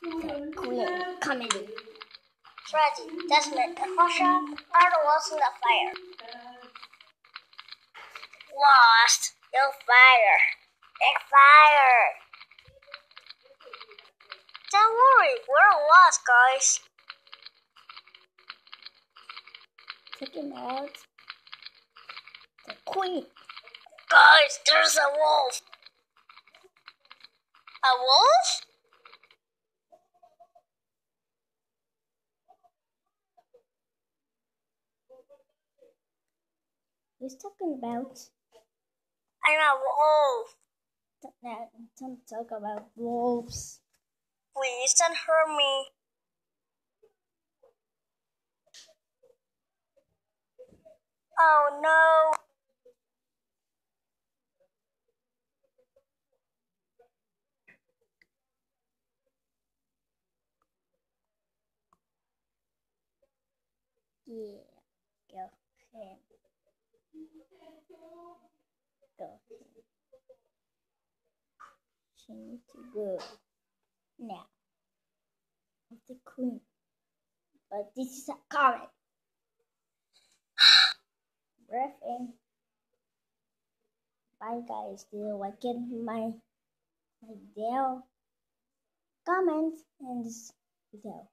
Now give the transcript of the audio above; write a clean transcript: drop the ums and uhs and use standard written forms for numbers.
The Queen comedy. Freddy, Desmond, and Pasha are the ones in the fire. Lost. No fire. Big fire. Don't worry, we're lost, guys. Checking out the Queen. Guys, there's a wolf. A wolf? Who's talking about? I'm a wolf. Don't talk about wolves. Please don't hurt me. Oh no. Yeah, go ahead. Go ahead. She needs to go now of the Queen. But this is a comment. Breath in. Bye guys. Still liking my video, comments, and this video.